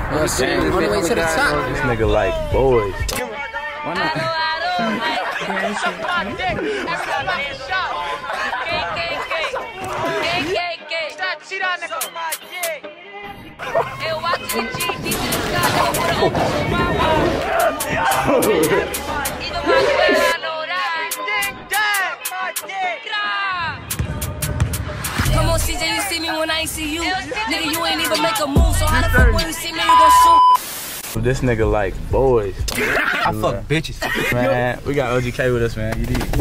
On the way to the top. This nigga like boys. Why not? Come on, CJ, you see me when I ain't see you. Nigga, you ain't even make a move, so how the fuck when you see me, you gon' shoot? This nigga like boys. I fuck bitches. Man, we got OGK with us, man. You did.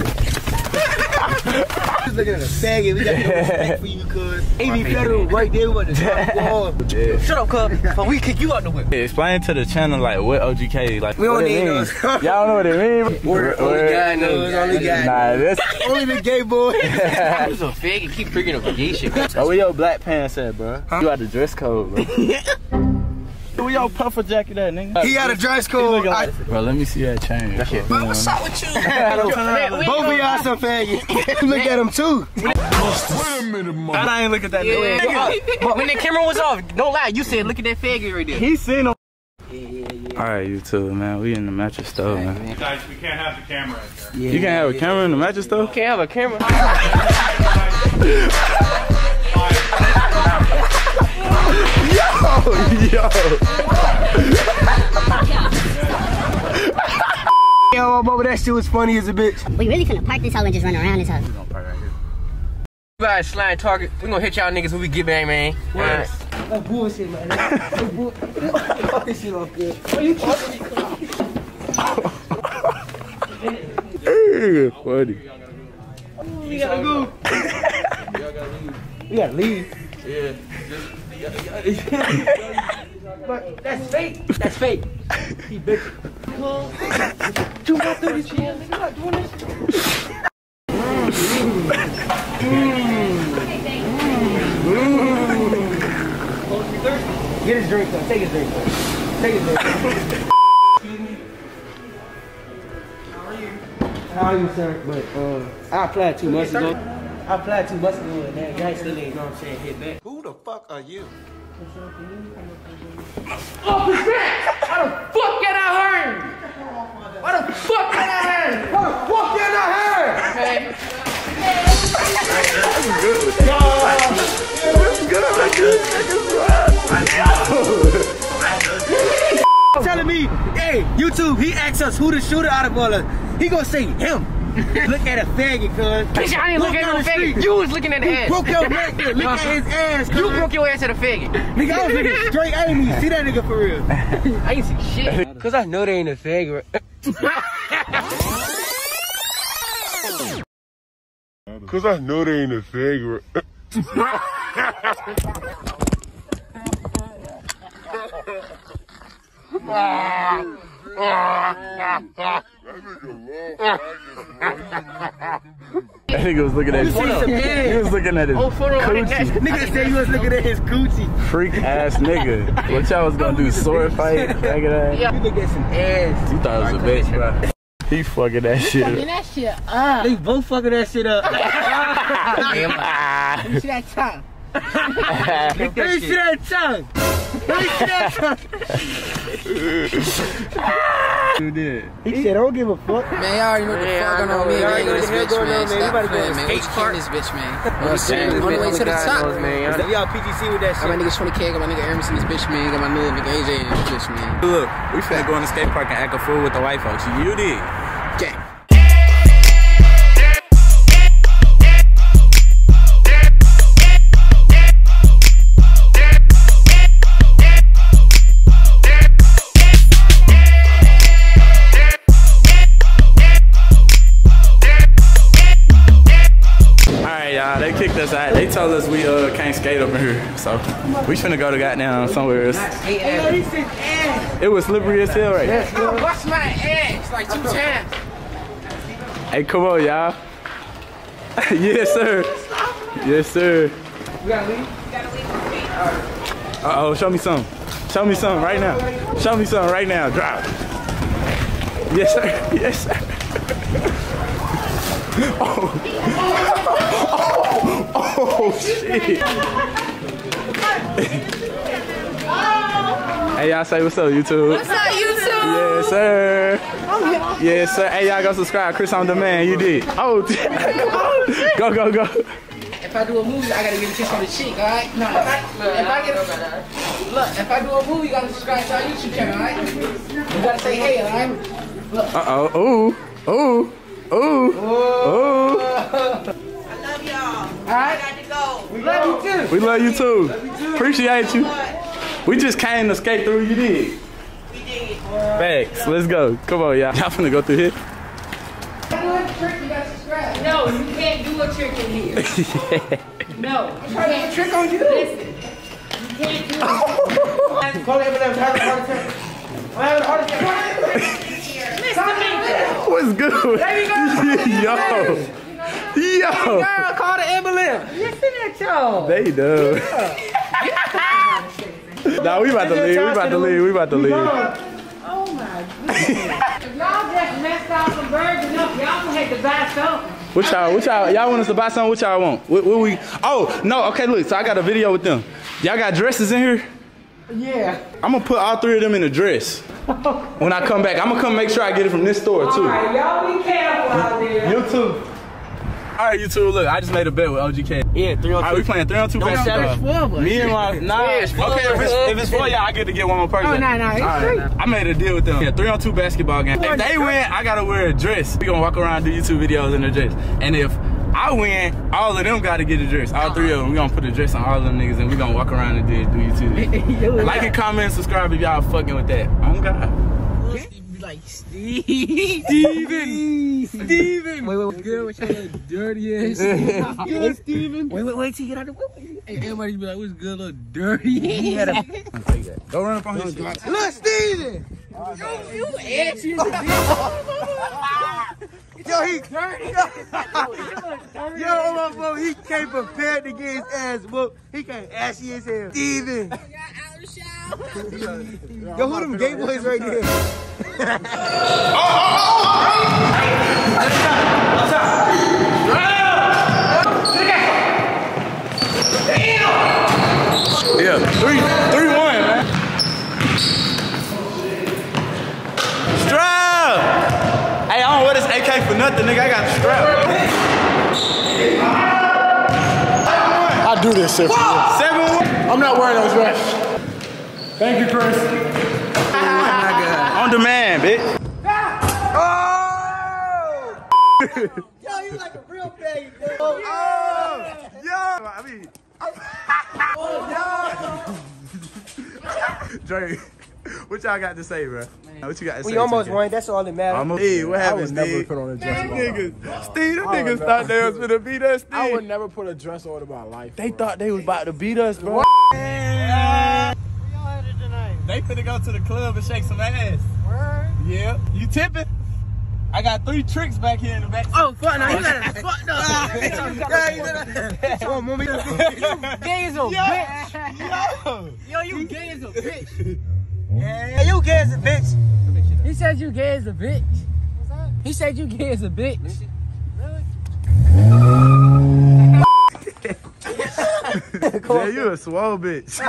Just looking at a faggot. We got no respect for you, cuz. AV Federal right there with the top wall. Yeah. Shut up, cuz. But we kick you out the whip. Hey, explain to the channel like what OGK like. We don't what need it those. means. Y'all know what it means. Only guy knows. Only guy. Nah, this. Only the gay boy. Who's a faggot? Keep freaking up gay shit. Oh, where your black pants at, bro? Huh? You got the dress code, bro. Where your puffer jacket at, nigga? He got a dress code. Bro, let me see that chain. That shit. Bro, what's up with you? Both of y'all some faggots. Look at him too. Wait a minute, man. I ain't look at that. But when the camera was off, don't lie, you said look at that faggot right there. He seen him. Alright, YouTube, man. We in the mattress store, man. Guys, we can't have the camera right there. You can't have a camera in the mattress store? Can't have a camera. Yo, Bobo, that shit was funny as a bitch. We really finna park this hoe and just run around this hoe. We gonna park right here. You guys slime target. We gonna hit y'all niggas when we get back, man. That's bullshit, man. Fuck this shit off good. What you talking about? Funny. We gotta go. We gotta leave. Yeah. But that's fake. That's fake. He bitching. Do not do this shit. You're not doing this. Get his drink though. Take his drink though. Take his drink. How are you, sir? But I applied 2 months ago. I applied 2 months ago and that guy still ain't, you know what I'm saying, hit back. Who the fuck are you? Oh, why the fuck can I hurt? Why the fuck can I hurt? What the fuck you not heard? Okay. Telling me, hey, YouTube, he asked us who the shooter out of all of us. He gonna say him. Look at a faggot, cuz. Bitch, I didn't look at no faggot. You was looking at the ass. Broke your neck, look at his ass, cuz. You broke your ass at a faggot. Nigga, I was looking straight at me. See that nigga for real. I ain't see shit. Cause I know they ain't a faggot. Cause I know they ain't a faggot. That nigga was looking at his He was looking at his coochie. Nigga said you was looking at his coochie. Freak ass nigga. What y'all was gonna do? Sword fight? Faggot ass? You look at some ass. You thought it was a bitch, bro. He fucking that shit up. That shit up. They both fucking that shit up. Let me see that tongue. Let me see that tongue. Let me see that tongue. You did. He said, I don't give a fuck. Man, y'all already know what the fuck going on with me, man. This bitch, man. Stop playing, man. Skate Stop park. this bitch, man. You know what I'm saying? On the way to the top. We all PTC with that Got my shit. nigga 20K, got my nigga Hermes in this bitch, man. Got my new nigga AJ in this bitch, man. Look, we finna go in the skate park and act a fool with the white folks. You did. Gang. They kicked us out. They told us we can't skate up in here. So we finna go to goddamn somewhere else. It was slippery as hell right there. I bust my ass like 2 times. Hey, come on, y'all. Yes, sir. Yes, sir. We gotta leave? Uh-oh, show me some. Show me some right now. Show me some right now. Drop. Yes, sir. Yes, sir. Oh. Oh, shit. Hey, y'all say what's up, YouTube? What's up, YouTube? Yes, sir. Yes, sir. Hey, y'all go subscribe. Chris on Demand. You did. Oh, go, go, go. If I do a movie, I gotta get a kiss on the cheek, alright? No, if I do a movie, you gotta subscribe to our YouTube channel, alright? You gotta say hey, alright? Uh-oh. Ooh. Ooh. Ooh. Ooh. I love y'all. Alright? I got to go. We love you too. We love you too. Appreciate you. We just came to skate through. You did. We did. Thanks. Let's go. Come on, y'all. Y'all finna go through here. No, you can't do a trick in here. No. I'm trying to do a trick on you. Listen. You can't do it. Call Eminem, have a heart attack. I'm having a heart attack. What's good? There you go. Yo. Yo. Girl, call the Eminem. Listen at y'all. They do. Nah, we about to leave. We about to leave. We about to leave. Oh my goodness. If y'all just messed out some birds enough, y'all gonna have to buy something. What y'all want us to buy something? What y'all want? What we? Oh, no, okay, look, so I got a video with them. Y'all got dresses in here? Yeah. I'm gonna put all three of them in a dress. When I come back, I'm gonna come make sure I get it from this store too. Alright, y'all be careful out there. You too. Alright, you two, look, I just made a bet with OGK. Yeah, 3 on 2. Alright, we playing 3 on 2 basketball. Me and my, okay, if it's for y'all, I get to get one more person. Oh, no, it's free. I made a deal with them. Yeah, 3 on 2 basketball game. If they win, I gotta wear a dress. We gonna walk around and do YouTube videos in a dress. And if I win, all of them gotta get a dress. All 3 of them. We gonna put a dress on all of them niggas and we gonna walk around and do YouTube videos. Like and comment and subscribe if y'all fucking with that. Oh God. Like Steven. Wait, good with your dirty ass. Good, Steven. Wait till you get out of the way. Hey, everybody be like, what's good, little dirty? Go run up on his shit. Look, Steven. You edgy. Yo, he dirty. Yo, my boy, he came prepared to get his ass whooped. He came ashy as hell. Steven. Yo, who them gay boys right there? Yeah, 3-1, man. Strap! Hey, I don't wear this AK for nothing, nigga. I got a strap. I do this shit for you. 7-1. I'm not wearing those dress. Thank you, Chris. On demand, bitch. Oh! Yo, you like a real baby, bro. Oh! Yo! I mean... Dre, what y'all got to say, bro? What you got to say? We almost won. That's all that matters. Hey, what happened, I would never Steve? put on a dress. Steve, them niggas thought they was finna beat us, Steve. I would never put a dress on in my life. They thought they was about to beat us, bro. They finna go to the club and shake some ass. Word? Yeah. You tipping? I got 3 tricks back here in the back. Oh, fuck, now you got it fucked up. Come on, mommy. You gay as a bitch. Yo, you gay as a bitch. Hey, you gay as a bitch. He said you gay as a bitch. What's that? He said you gay as a bitch. Yeah, you a swole bitch.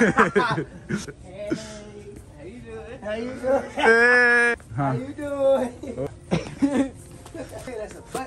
How you doing? Hey. How you doing? That's a butt.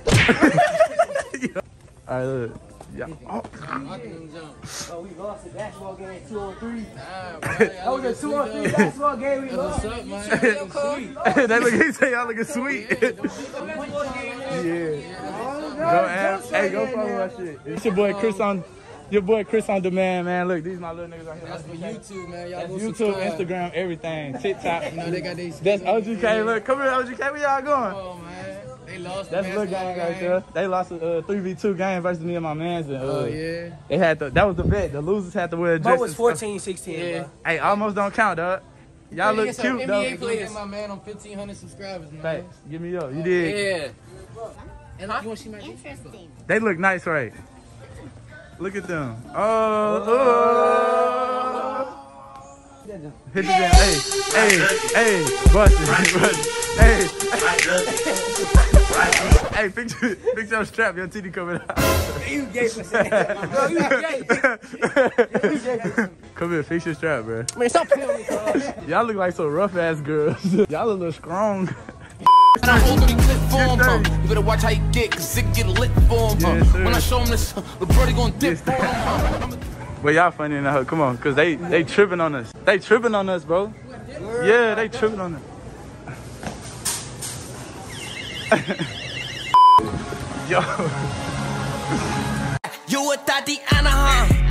All right, look. Yeah. Oh, we lost the basketball game 2-on-3. That was a 2-on-3 basketball game. We lost. They look, he say y'all looking sweet. Yeah. Hey, go follow my shit. It's your boy Chris on. Your boy Chris on Demand, man. Look, these my little niggas out here. That's for YouTube, man. Y'all go YouTube, subscribe. Instagram, everything. TikTok. You know, they got these. That's OGK. Look, come here, OGK. Where y'all going? Oh, man. They lost That's the Lil Gang right there. They lost a 3v2 game versus me and my mans. And, Oh, yeah. They had to, that was the bet. The losers had to wear a dress. Bo was 14-16, Yeah. bro. Hey, almost don't count, dog. Y'all look cute, though. Players. My man on 1,500 subscribers, man. Thanks. Give me up. You did. Yeah. And you want to see my Interesting. They look nice, right? Look at them. Oh. Hit the damn. Hey, bust it. Hey. Hey, fix your strap. Your titty coming out. You gay for saying that. Bro, you gay. Come here, fix your strap, bro. Man, stop playing with me. Y'all look like some rough ass girls. Y'all a little strong. You better watch how you get, cause it get lit for him. Yes, sir. When I show him this, the brody gonna dip for him. Well, y'all funny in the hood. Come on, cause they tripping on us. They tripping on us, bro. Yeah, they tripping on us. Yo. You a Tatiana, huh?